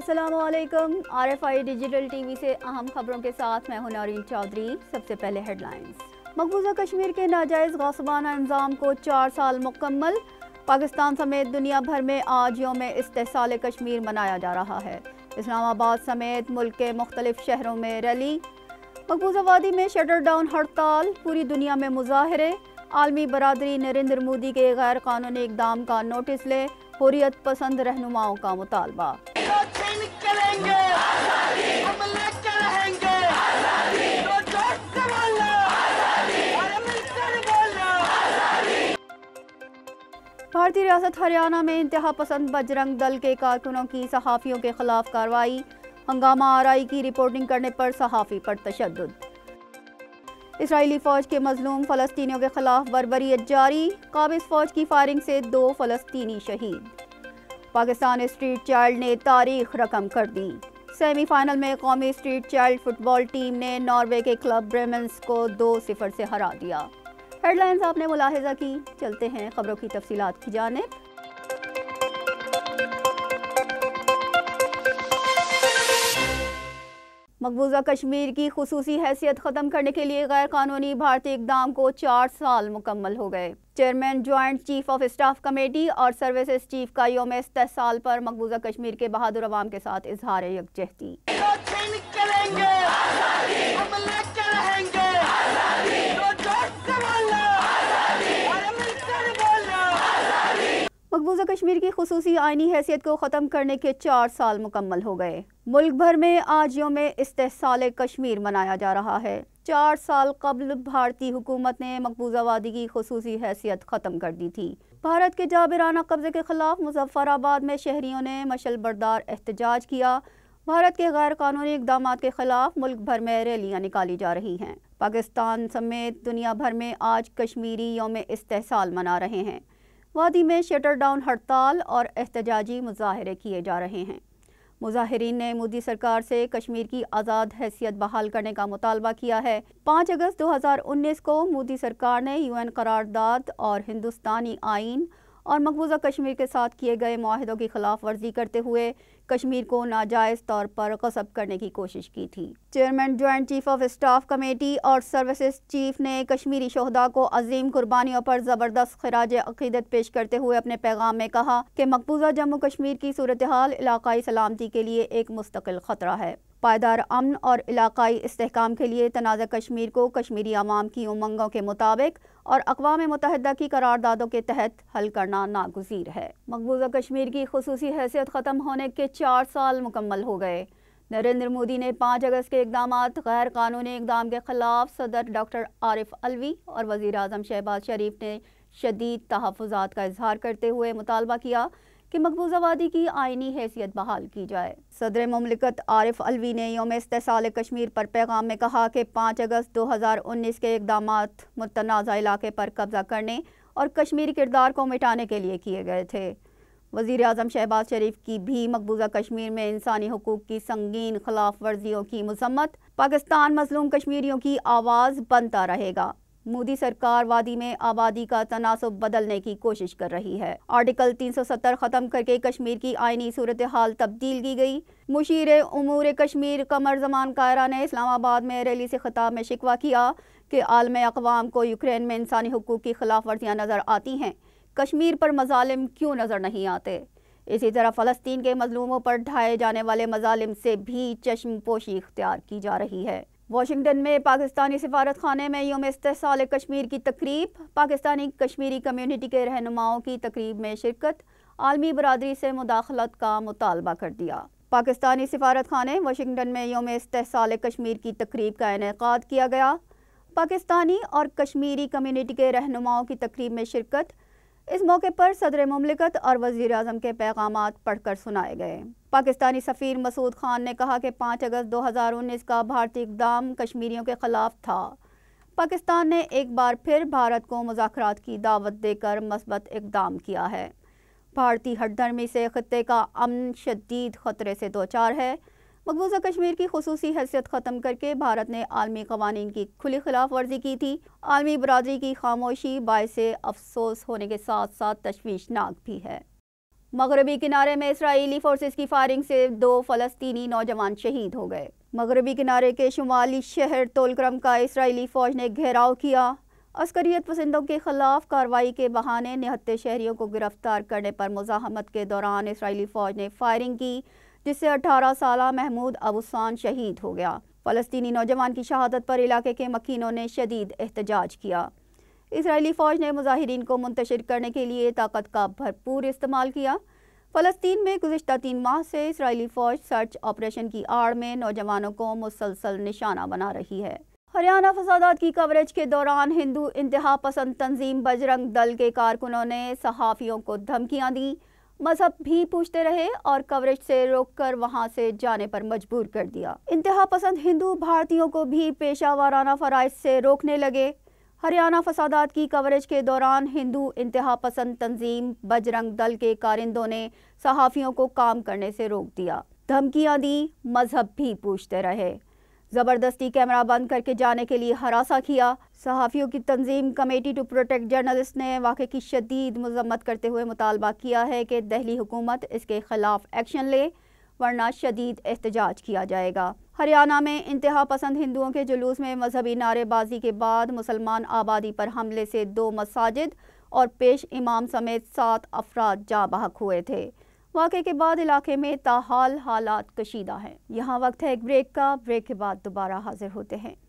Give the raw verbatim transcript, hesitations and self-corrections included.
السلام علیکم، R F I digital T V سے اہم خبروں کے ساتھ میں ہوں نورین چودھری۔ سب سے پہلے ہیڈ لائنز۔ مقبوضہ کشمیر کے ناجائز غاصبانہ انضمام کو چار سال مکمل۔ پاکستان سمیت دنیا بھر میں آج یوم استحصال کشمیر منایا جا رہا ہے۔ اسلام آباد سمیت ملک کے مختلف شہروں میں ریلی۔ مقبوضہ وادی میں شٹر ڈاؤن ہڑتال، پوری دنیا میں مظاہرے۔ عالمی برادری نریندر مودی کے غیر قانونی اقدام کا نوٹس لے، حریت پسند رہنماؤں کا مطالبہ۔ بھارتی ریاست ہریانہ میں انتہا پسند بجرنگ دل کے کارکنوں کی صحافیوں کے خلاف کارروائی۔ ہنگامہ آرائی کی رپورٹنگ کرنے پر صحافی پر تشدد۔ اسرائیلی فوج کے مظلوم فلسطینیوں کے خلاف بربریت جاری، قابض فوج کی فائرنگ سے دو فلسطینی شہید۔ پاکستان اسٹریٹ چائلڈ نے تاریخ رقم کر دی، سیمی فائنل میں قومی street child football team نے ناروے کے کلب بریمنز کو دو صفر سے ہرا دیا۔ ہیڈ لائنز آپ نے ملاحظہ کی، چلتے ہیں خبروں کی تفصیلات کی جانب۔ مقبوضہ کشمیر کی خصوصی حیثیت ختم کرنے کے لیے غیر قانونی بھارتی اقدام کو چار سال مکمل ہو گئے۔ Chairman joint chief of staff committee اور سروسز چیف کا یوم استحصال پر مقبوضہ کشمیر کے بہادر عوام کے ساتھ اظہار یکجہتی۔ مقبوضہ کشمیر کی خصوصی آئینی حیثیت کو ختم کرنے کے چار سال مکمل ہو گئے۔ ملک بھر میں آج یوم استحصال کشمیر منایا جا رہا ہے۔ چار سال قبل بھارتی حکومت نے مقبوضہ وادی کی خصوصی حیثیت ختم کر دی تھی۔ بھارت کے جابرانہ قبضے کے خلاف مظفر آباد میں شہریوں نے مشعل بردار احتجاج کیا۔ بھارت کے غیر قانونی اقدامات کے خلاف ملک بھر میں ریلیاں نکالی جا رہی ہیں۔ پاکستان سمیت دنیا بھر میں آج کشمیری یوم استحصال منا رہے ہیں۔ وادی میں شٹر ڈاؤن ہڑتال اور احتجاجی مظاہرے کیے جا رہے ہیں۔ مظاہرین نے مودی سرکار سے کشمیر کی آزاد حیثیت بحال کرنے کا مطالبہ کیا ہے۔ پانچ اگست دو ہزار انیس کو مودی سرکار نے یو این قرارداد اور ہندوستانی آئین اور مقبوضہ کشمیر کے ساتھ کیے گئے معاہدوں کی خلاف ورزی کرتے ہوئے کشمیر کو ناجائز طور پر غصب کرنے کی کوشش کی تھی۔ Chairman joint chief of staff committee اور سروسز چیف نے کشمیری شہداء کو عظیم قربانیوں پر زبردست خراج عقیدت پیش کرتے ہوئے اپنے پیغام میں کہا کہ مقبوضہ جموں کشمیر کی صورتحال علاقائی سلامتی کے لیے ایک مستقل خطرہ ہے۔ پائیدار امن اور علاقائی استحکام کے لیے تنازع کشمیر کو کشمیری عوام کی امنگوں کے مطابق اور اقوام متحدہ کی قراردادوں کے تحت حل کرنا ناگزیر ہے۔ مقبوضہ کشمیر کی خصوصی حیثیت ختم ہونے کے چار سال مکمل ہو گئے۔ نریندر مودی نے پانچ اگست کے اقدامات غیر قانونی اقدام کے خلاف صدر ڈاکٹر عارف علوی اور وزیر اعظم شہباز شریف نے شدید تحفظات کا اظہار کرتے ہوئے مطالبہ کیا کہ مقبوضہ وادی کی آئینی حیثیت بحال کی جائے۔ صدر مملکت عارف علوی نے یوم استحصال کشمیر پر پیغام میں کہا کہ پانچ اگست دو ہزار انیس کے اقدامات متنازع علاقے پر قبضہ کرنے اور کشمیری کردار کو مٹانے کے لیے کیے گئے تھے۔ وزیر اعظم شہباز شریف کی بھی مقبوضہ کشمیر میں انسانی حقوق کی سنگین خلاف ورزیوں کی مذمت۔ پاکستان مظلوم کشمیریوں کی آواز بنتا رہے گا۔ مودی سرکار وادی میں آبادی کا تناسب بدلنے کی کوشش کر رہی ہے۔ آرٹیکل تین سو ستر ختم کر کے کشمیر کی آئینی صورتحال تبدیل کی گئی۔ مشیر امور کشمیر قمر زمان کائرہ نے اسلام آباد میں ریلی سے خطاب میں شکوہ کیا کہ عالم اقوام کو یوکرین میں انسانی حقوق کی خلاف ورزیاں نظر آتی ہیں، کشمیر پر مظالم کیوں نظر نہیں آتے؟ اسی طرح فلسطین کے مظلوموں پر ڈھائے جانے والے مظالم سے بھی چشم پوشی اختیار کی جا رہی ہے۔ واشنگٹن میں پاکستانی سفارت خانے میں یوم استحصال کشمیر کی تقریب، پاکستانی کشمیری کمیونٹی کے رہنماؤں کی تقریب میں شرکت، عالمی برادری سے مداخلت کا مطالبہ کر دیا۔ پاکستانی سفارت خانے واشنگٹن میں یوم استحصال کشمیر کی تقریب کا انعقاد کیا گیا۔ پاکستانی اور کشمیری کمیونٹی کے رہنماؤں کی تقریب میں شرکت، اس موقع پر صدر مملکت اور وزیر اعظم کے پیغامات پڑھ کر سنائے گئے۔ پاکستانی سفیر مسعود خان نے کہا کہ پانچ اگست دو ہزار انیس کا بھارتی اقدام کشمیریوں کے خلاف تھا۔ پاکستان نے ایک بار پھر بھارت کو مذاکرات کی دعوت دے کر مثبت اقدام کیا ہے۔ بھارتی ہٹ دھرمی سے خطے کا امن شدید خطرے سے دوچار ہے۔ مقبوضہ کشمیر کی خصوصی حیثیت ختم کر کے بھارت نے عالمی قوانین کی کھلی خلاف ورزی کی تھی۔ عالمی برادری کی خاموشی باعث افسوس ہونے کے ساتھ ساتھ تشویشناک بھی ہے۔ مغربی کنارے میں اسرائیلی فورسز کی فائرنگ سے دو فلسطینی نوجوان شہید ہو گئے۔ مغربی کنارے کے شمالی شہر طولکرم کا اسرائیلی فوج نے گھیراؤ کیا۔ عسکریت پسندوں کے خلاف کارروائی کے بہانے نہتے شہریوں کو گرفتار کرنے پر مزاحمت کے دوران اسرائیلی فوج نے فائرنگ کی، جس سے اٹھارہ سالہ محمود ابوسان شہید ہو گیا۔ فلسطینی نوجوان کی شہادت پر علاقے کے مکینوں نے شدید احتجاج کیا۔ اسرائیلی فوج نے مظاہرین کو منتشر کرنے کے لیے طاقت کا بھرپور استعمال کیا۔ فلسطین میں گزشتہ تین ماہ سے اسرائیلی فوج سرچ آپریشن کی آڑ میں نوجوانوں کو مسلسل نشانہ بنا رہی ہے۔ ہریانہ فسادات کی کوریج کے دوران ہندو انتہا پسند تنظیم بجرنگ دل کے کارکنوں نے صحافیوں کو دھمکیاں دیں، مذہب بھی پوچھتے رہے اور کوریج سے روک کر وہاں سے جانے پر مجبور کر دیا۔ انتہا پسند ہندو بھارتیوں کو بھی پیشہ ورانہ فرائض سے روکنے لگے۔ ہریانہ فسادات کی کوریج کے دوران ہندو انتہا پسند تنظیم بجرنگ دل کے کارندوں نے صحافیوں کو کام کرنے سے روک دیا، دھمکیاں دیں، مذہب بھی پوچھتے رہے، زبردستی کیمرہ بند کر کے جانے کے لیے ہراساں کیا۔ صحافیوں کی تنظیم کمیٹی ٹو پروٹیکٹ جرنلسٹ نے واقعے کی شدید مذمت کرتے ہوئے مطالبہ کیا ہے کہ دہلی حکومت اس کے خلاف ایکشن لے، ورنہ شدید احتجاج کیا جائے گا۔ ہریانہ میں انتہا پسند ہندوؤں کے جلوس میں مذہبی نعرے بازی کے بعد مسلمان آبادی پر حملے سے دو مساجد اور پیش امام سمیت سات افراد جاں بحق ہوئے تھے۔ واقعے کے بعد علاقے میں تاحال حالات کشیدہ ہیں۔ یہاں وقت ہے ایک بریک کا، بریک کے بعد دوبارہ حاضر ہوتے ہیں۔